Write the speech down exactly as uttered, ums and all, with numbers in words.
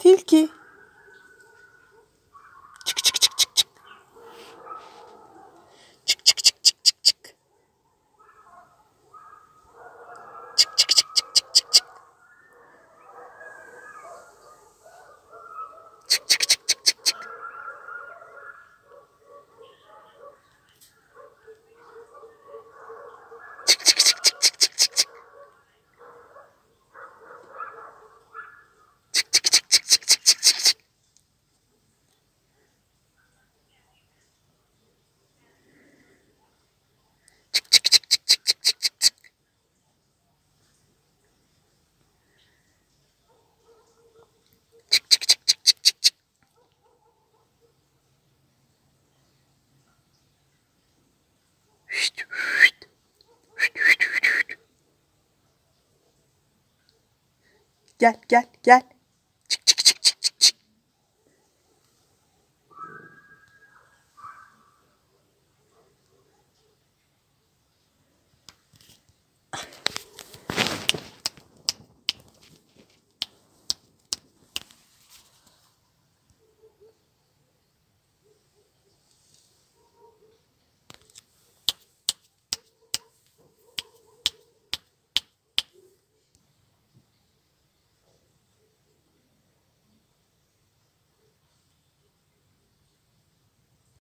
Tilki. Çık çık çık çık çık. Çık çık çık çık çık çık. Çık çık çık çık çık çık çık. Çık çık çık çık çık çık. Çık çık çık çık çık çık çık çık. Çık çık çık çık çık çık çık çık çık. Çık çık çık çık çık çık çık çık çık. Çık çık çık çık çık çık çık. Hüşt, hüşt. Hüşt, hüşt, hüşt, hüşt. Gel gel gel.